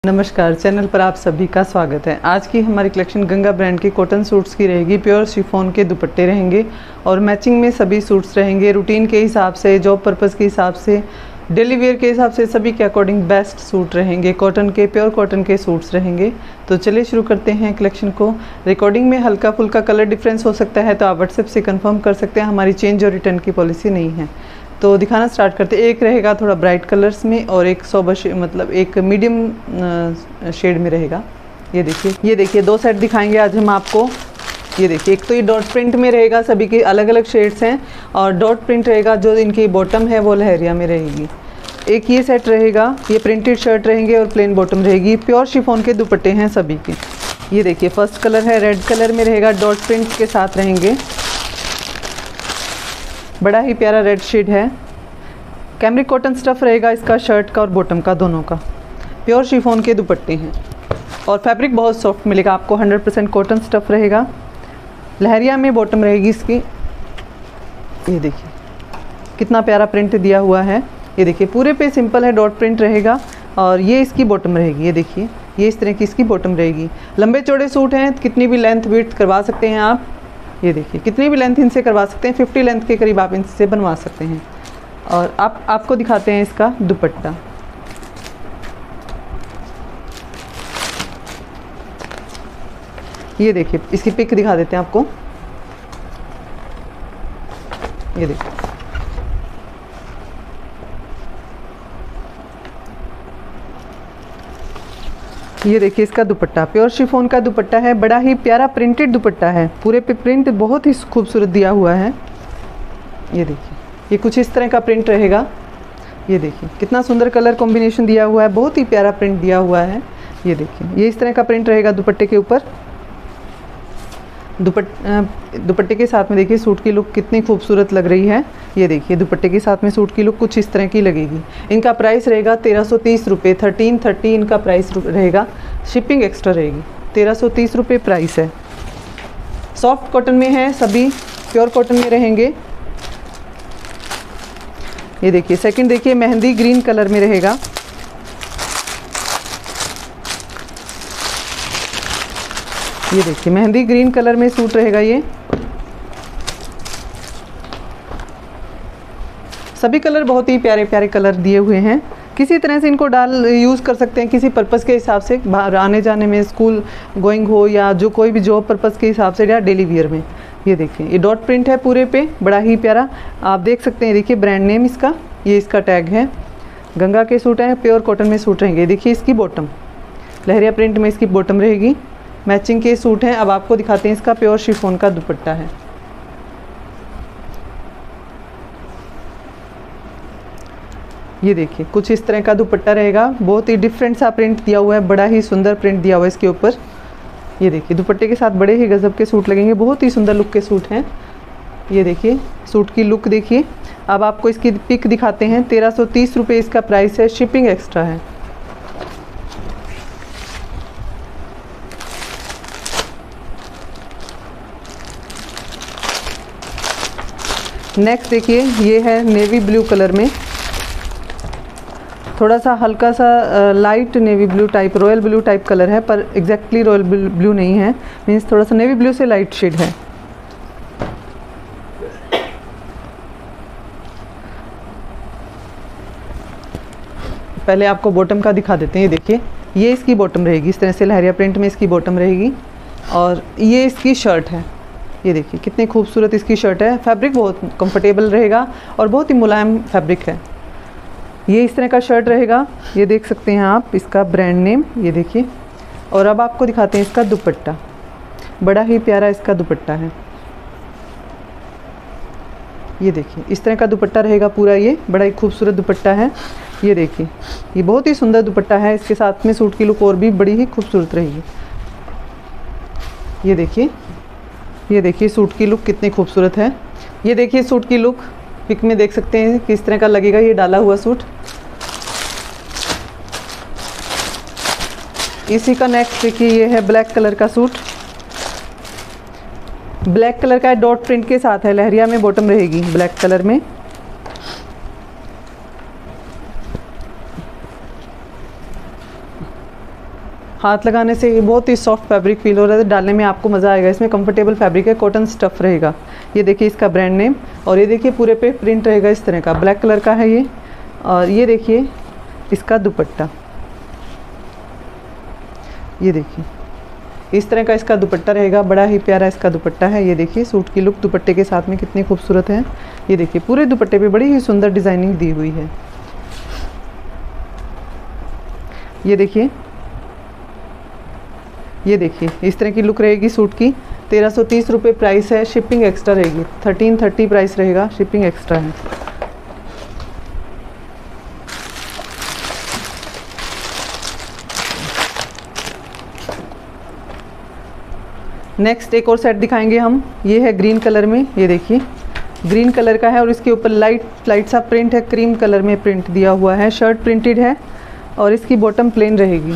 नमस्कार, चैनल पर आप सभी का स्वागत है। आज की हमारी कलेक्शन गंगा ब्रांड के कॉटन सूट्स की रहेगी। प्योर शिफॉन के दुपट्टे रहेंगे और मैचिंग में सभी सूट्स रहेंगे। रूटीन के हिसाब से, जॉब पर्पज़ के हिसाब से, डेली वेयर के हिसाब से सभी के अकॉर्डिंग बेस्ट सूट रहेंगे। कॉटन के, प्योर कॉटन के सूट्स रहेंगे। तो चलिए शुरू करते हैं कलेक्शन को। रिकॉर्डिंग में हल्का फुल्का कलर डिफरेंस हो सकता है, तो आप व्हाट्सएप से कंफर्म कर सकते हैं। हमारी चेंज और रिटर्न की पॉलिसी नहीं है। तो दिखाना स्टार्ट करते हैं। एक रहेगा थोड़ा ब्राइट कलर्स में और एक सोबर मतलब एक मीडियम शेड में रहेगा। ये देखिए दो सेट दिखाएंगे आज हम आपको। ये देखिए, एक तो ये डॉट प्रिंट में रहेगा, सभी के अलग अलग शेड्स हैं, और डॉट प्रिंट रहेगा जो इनकी बॉटम है वो लहरिया में रहेगी। एक ये सेट रहेगा, ये प्रिंटेड शर्ट रहेंगे और प्लेन बॉटम रहेगी। प्योर शिफॉन के दुपट्टे हैं सभी के। ये देखिए फर्स्ट कलर है, रेड कलर में रहेगा, डॉट प्रिंट के साथ रहेंगे। बड़ा ही प्यारा रेड शेड है। कैमरिक कॉटन स्टफ़ रहेगा इसका, शर्ट का और बॉटम का दोनों का। प्योर शिफॉन के दुपट्टे हैं और फैब्रिक बहुत सॉफ्ट मिलेगा आपको। 100% कॉटन स्टफ़ रहेगा। लहरिया में बॉटम रहेगी इसकी। ये देखिए कितना प्यारा प्रिंट दिया हुआ है। ये देखिए पूरे पे सिंपल है, डॉट प्रिंट रहेगा और ये इसकी बॉटम रहेगी। ये देखिए, ये इस तरह की इसकी बॉटम रहेगी। लंबे चौड़े सूट हैं, कितनी भी लेंथ विड्थ करवा सकते हैं आप। ये देखिए कितनी भी लेंथ इनसे करवा सकते हैं, 50 लेंथ के करीब आप इनसे बनवा सकते हैं। और आपको दिखाते हैं इसका दुपट्टा। ये देखिए इसकी पिक दिखा देते हैं आपको। ये देखिए, ये देखिए इसका दुपट्टा। प्योर शिफॉन का दुपट्टा है, बड़ा ही प्यारा प्रिंटेड दुपट्टा है। पूरे पे प्रिंट बहुत ही खूबसूरत दिया हुआ है। ये देखिए, ये कुछ इस तरह का प्रिंट रहेगा। ये देखिए कितना सुंदर कलर कॉम्बिनेशन दिया हुआ है, बहुत ही प्यारा प्रिंट दिया हुआ है। ये देखिए, ये इस तरह का प्रिंट रहेगा दुपट्टे के ऊपर। दुपट्टे के साथ में देखिए सूट की लुक कितनी खूबसूरत लग रही है। ये देखिए दुपट्टे के साथ में सूट की लुक कुछ इस तरह की लगेगी। इनका प्राइस रहेगा 1330 रुपये। 1330 इनका प्राइस रहेगा। शिपिंग एक्स्ट्रा रहेगी। 1330 रुपये प्राइस है। सॉफ्ट कॉटन में है, सभी प्योर कॉटन में रहेंगे। ये देखिए सेकंड, देखिए मेहंदी ग्रीन कलर में रहेगा। ये देखिए मेहंदी ग्रीन कलर में सूट रहेगा। ये सभी कलर बहुत ही प्यारे प्यारे कलर दिए हुए हैं। किसी तरह से इनको यूज़ कर सकते हैं, किसी पर्पज़ के हिसाब से, बाहर आने जाने में, स्कूल गोइंग हो या जो कोई भी जॉब पर्पज़ के हिसाब से, या डेली वियर में। ये देखिए ये डॉट प्रिंट है पूरे पे, बड़ा ही प्यारा आप देख सकते हैं। देखिए ब्रांड नेम इसका, ये इसका टैग है। गंगा के सूट हैं, प्योर कॉटन में सूट रहेंगे। देखिए इसकी बॉटम लहरिया प्रिंट में इसकी बॉटम रहेगी। मैचिंग के सूट हैं। अब आपको दिखाते हैं इसका प्योर शिफॉन का दुपट्टा है। ये देखिए कुछ इस तरह का दुपट्टा रहेगा। बहुत ही डिफरेंट सा प्रिंट दिया हुआ है, बड़ा ही सुंदर प्रिंट दिया हुआ है इसके ऊपर। ये देखिए दुपट्टे के साथ बड़े ही गजब के सूट लगेंगे, बहुत ही सुंदर लुक के सूट हैं। ये देखिए सूट की लुक देखिए। अब आपको इसकी पिक दिखाते हैं। 1330 रुपये इसका प्राइस है। शिपिंग एक्स्ट्रा है। नेक्स्ट देखिए, ये है नेवी ब्लू कलर में, थोड़ा सा हल्का सा light navy blue type, royal blue type colour है, पर एग्जैक्टली रॉयल ब्लू नहीं है, मीन्स थोड़ा सा नेवी ब्लू से लाइट शेड है। पहले आपको बॉटम का दिखा देते हैं। ये देखिए, ये इसकी बॉटम रहेगी। इस तरह से लहरिया प्रिंट में इसकी बॉटम रहेगी और ये इसकी शर्ट है। ये देखिए कितनी खूबसूरत इसकी शर्ट है। फैब्रिक बहुत कंफर्टेबल रहेगा और बहुत ही मुलायम फैब्रिक है। ये इस तरह का शर्ट रहेगा। ये देख सकते हैं आप इसका ब्रांड नेम। ये देखिए, और अब आपको दिखाते हैं इसका दुपट्टा। बड़ा ही प्यारा इसका दुपट्टा है। ये देखिए इस तरह का दुपट्टा रहेगा पूरा। ये बड़ा ही खूबसूरत दुपट्टा है। ये देखिए ये बहुत ही सुंदर दुपट्टा है। इसके साथ में सूट की लुक और भी बड़ी ही खूबसूरत रहेगी। ये देखिए सूट की लुक कितनी खूबसूरत है। ये देखिए सूट की लुक पिक में देख सकते हैं किस तरह का लगेगा ये डाला हुआ सूट। इसी का नेक्स्ट देखिए, ये है ब्लैक कलर का सूट। ब्लैक कलर का डॉट प्रिंट के साथ है, लहरिया में बॉटम रहेगी ब्लैक कलर में। हाथ लगाने से ये बहुत ही सॉफ्ट फैब्रिक फील हो रहा है, डालने में आपको मज़ा आएगा। इसमें कंफर्टेबल फैब्रिक है, कॉटन स्टफ़ रहेगा। ये देखिए इसका ब्रांड नेम, और ये देखिए पूरे पे प्रिंट रहेगा इस तरह का, ब्लैक कलर का है ये। और ये देखिए इसका दुपट्टा, ये देखिए इस तरह का इसका दुपट्टा रहेगा, बड़ा ही प्यारा इसका दुपट्टा है। ये देखिए सूट की लुक दुपट्टे के साथ में कितनी खूबसूरत है। ये देखिए पूरे दुपट्टे पे बड़ी ही सुंदर डिज़ाइनिंग दी हुई है। ये देखिए इस तरह की लुक रहेगी सूट की। 1330 रुपये प्राइस है, शिपिंग एक्स्ट्रा रहेगी। 1330 प्राइस रहेगा, शिपिंग एक्स्ट्रा है। नेक्स्ट एक और सेट दिखाएंगे हम। ये है ग्रीन कलर में, ये देखिए ग्रीन कलर का है और इसके ऊपर लाइट सा प्रिंट है, क्रीम कलर में प्रिंट दिया हुआ है। शर्ट प्रिंटेड है और इसकी बॉटम प्लेन रहेगी।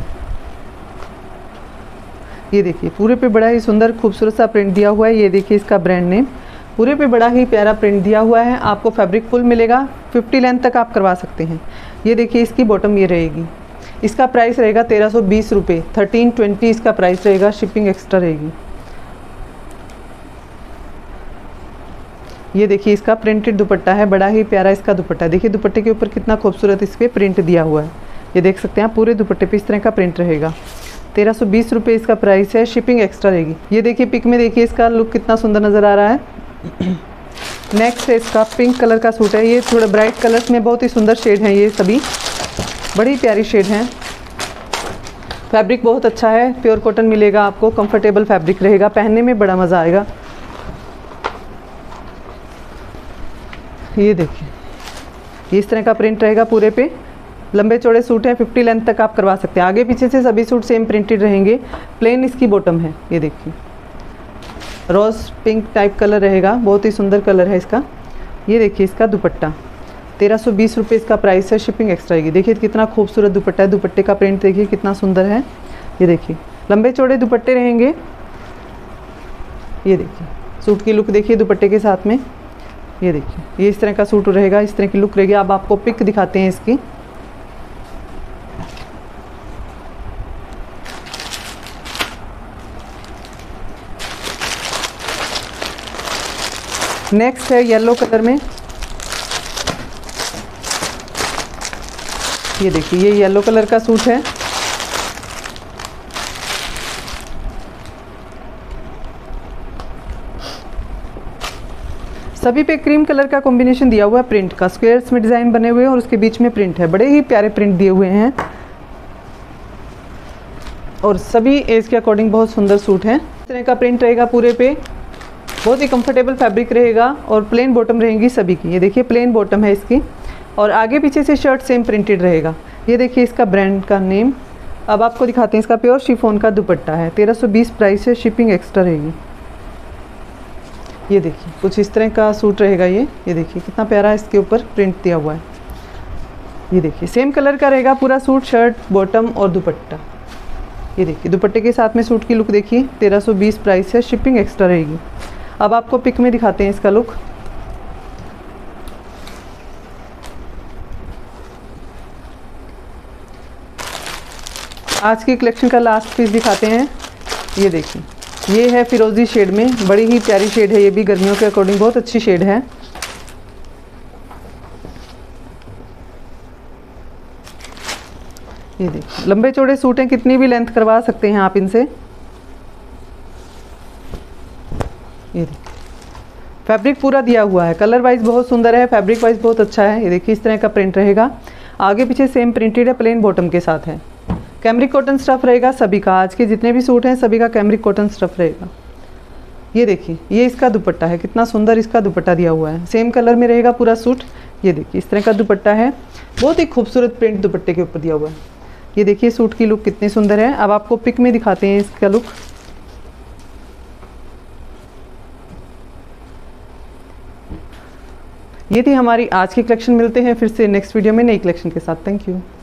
ये देखिए पूरे पे बड़ा ही सुंदर खूबसूरत सा प्रिंट दिया हुआ है। ये देखिए इसका ब्रांड नेम, पूरे पे बड़ा ही प्यारा प्रिंट दिया हुआ है। आपको फैब्रिक फुल मिलेगा, 50 लेंथ तक आप करवा सकते हैं। ये देखिए इसकी बॉटम ये रहेगी। इसका प्राइस रहेगा 1320 रुपये, 1320 इसका प्राइस रहेगा, शिपिंग एक्स्ट्रा रहेगी। ये देखिए इसका प्रिंटेड दुपट्टा है, बड़ा ही प्यारा इसका दुपट्टा। देखिए दुपट्टे के ऊपर कितना खूबसूरत इस पर प्रिंट दिया हुआ है। ये देख सकते हैं आप, पूरे दुपट्टे पे इस तरह का प्रिंट रहेगा। 1320 रुपये इसका प्राइस है, शिपिंग एक्स्ट्रा रहेगी। ये देखिए पिक में देखिए इसका लुक कितना सुंदर नज़र आ रहा है। नेक्स्ट है इसका पिंक कलर का सूट है। ये थोड़ा ब्राइट कलर्स में बहुत ही सुंदर शेड हैं, ये सभी बड़ी प्यारी शेड हैं। फैब्रिक बहुत अच्छा है, प्योर कॉटन मिलेगा आपको, कंफर्टेबल फैब्रिक रहेगा, पहनने में बड़ा मज़ा आएगा। ये देखिए इस तरह का प्रिंट रहेगा पूरे पे। लंबे चौड़े सूट हैं, 50 लेंथ तक आप करवा सकते हैं। आगे पीछे से सभी सूट सेम प्रिंटेड रहेंगे। प्लेन इसकी बॉटम है। ये देखिए रोज़ पिंक टाइप कलर रहेगा, बहुत ही सुंदर कलर है इसका। ये देखिए इसका दुपट्टा, 1320 रुपये इसका प्राइस है, शिपिंग एक्स्ट्रा रहेगी। देखिए कितना खूबसूरत दुपट्टा है, दुपट्टे का प्रिंट देखिए कितना सुंदर है। ये देखिए लंबे चौड़े दुपट्टे रहेंगे। ये देखिए सूट की लुक देखिए दुपट्टे के साथ में। ये देखिए ये इस तरह का सूट रहेगा, इस तरह की लुक रहेगी। अब आपको पिक दिखाते हैं इसकी। नेक्स्ट है येलो कलर में। ये देखिए ये येलो कलर का सूट है। सभी पे क्रीम कलर का कॉम्बिनेशन दिया हुआ है प्रिंट का, स्क्वायर्स में डिज़ाइन बने हुए हैं और उसके बीच में प्रिंट है। बड़े ही प्यारे प्रिंट दिए हुए हैं और सभी एज के अकॉर्डिंग बहुत सुंदर सूट हैं। इस तरह का प्रिंट रहेगा पूरे पे, बहुत ही कंफर्टेबल फैब्रिक रहेगा और प्लेन बॉटम रहेंगी सभी की। ये देखिए प्लेन बॉटम है इसकी और आगे पीछे से शर्ट सेम प्रिंटेड रहेगा। ये देखिए इसका ब्रांड का नेम। अब आपको दिखाते हैं, इसका प्योर शिफॉन का दुपट्टा है, 1320 प्राइस है, शिपिंग एक्स्ट्रा रहेगी। ये देखिए कुछ इस तरह का सूट रहेगा ये देखिए कितना प्यारा इसके ऊपर प्रिंट दिया हुआ है। ये देखिए सेम कलर का रहेगा पूरा सूट, शर्ट बॉटम और दुपट्टा। ये देखिए दुपट्टे के साथ में सूट की लुक देखिए, 1320 प्राइस है, शिपिंग एक्स्ट्रा रहेगी। अब आपको पिक में दिखाते हैं इसका लुक। आज की कलेक्शन का लास्ट पीस दिखाते हैं। ये देखिए ये है फिरोजी शेड में, बड़ी ही प्यारी शेड है। ये भी गर्मियों के अकॉर्डिंग बहुत अच्छी शेड है। ये देखिए लंबे चौड़े सूट हैं, कितनी भी लेंथ करवा सकते हैं आप इनसे। ये देखिए फैब्रिक पूरा दिया हुआ है, कलर वाइज बहुत सुंदर है, फैब्रिक वाइज बहुत अच्छा है। ये देखिए इस तरह का प्रिंट रहेगा, आगे पीछे सेम प्रिंटेड है, प्लेन बॉटम के साथ है। कैमरिक कॉटन स्टफ रहेगा सभी का, आज के जितने भी सूट हैं सभी का कैमरिक कॉटन स्टफ रहेगा। ये देखिए ये इसका दुपट्टा है, कितना सुंदर इसका दुपट्टा दिया हुआ है, सेम कलर में रहेगा पूरा सूट। ये देखिए इस तरह का दुपट्टा है, बहुत ही खूबसूरत प्रिंट दुपट्टे के ऊपर दिया हुआ है। ये देखिए सूट की लुक कितनी सुंदर है। अब आपको पिक में दिखाते हैं इसका लुक। ये थी हमारी आज की कलेक्शन। मिलते हैं फिर से नेक्स्ट वीडियो में नई कलेक्शन के साथ। Thank you.